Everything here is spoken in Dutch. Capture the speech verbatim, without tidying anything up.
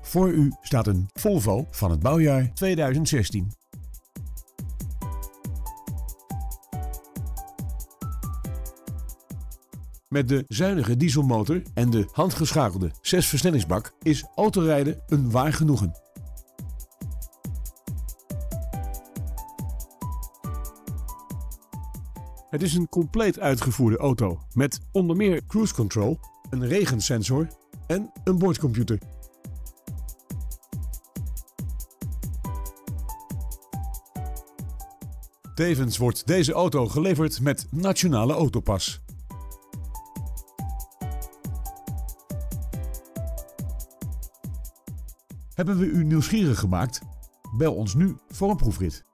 Voor u staat een Volvo van het bouwjaar tweeduizend zestien. Met de zuinige dieselmotor en de handgeschakelde zesversnellingsbak is autorijden een waar genoegen. Het is een compleet uitgevoerde auto met onder meer cruise control, een regensensor en een boordcomputer. Tevens wordt deze auto geleverd met Nationale Autopas. Hebben we u nieuwsgierig gemaakt? Bel ons nu voor een proefrit.